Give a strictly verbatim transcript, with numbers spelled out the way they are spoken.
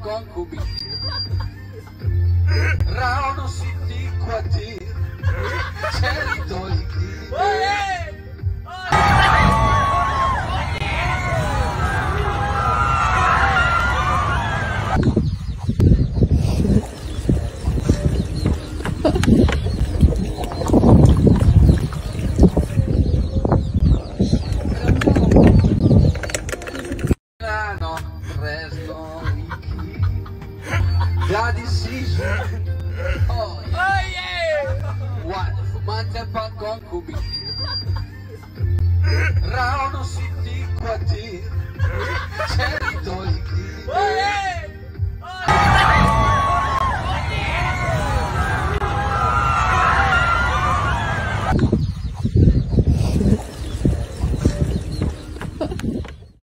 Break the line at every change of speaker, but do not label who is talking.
concubine, Rauno City Quartier, Territory. La decision, oh yeah, oh, yeah. One fumante pa concubine, Rauno City Quartier.